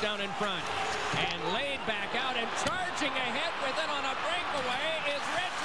down in front. And laid back out and charging ahead with it on a breakaway is Ritchie.